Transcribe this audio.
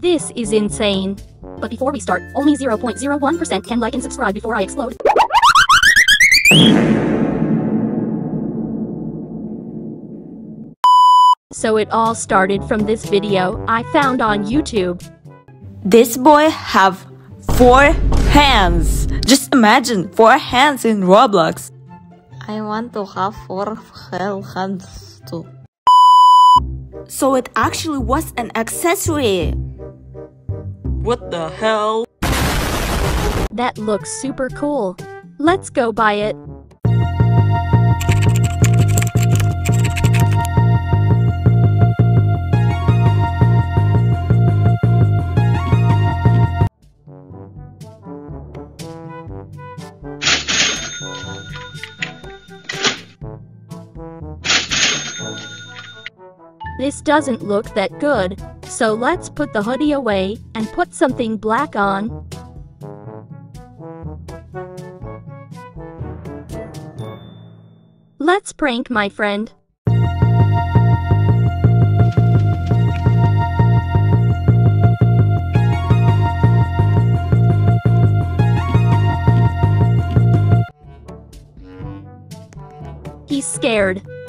This is insane. But before we start, only 0.01% can like and subscribe before I explode. So it all started from this video I found on YouTube. This boy have 4 hands. Just imagine 4 hands in Roblox. I want to have 4 hands too. So it actually was an accessory. What the hell? That looks super cool. Let's go buy it. This doesn't look that good, so let's put the hoodie away and put something black on. Let's prank my friend. He's scared.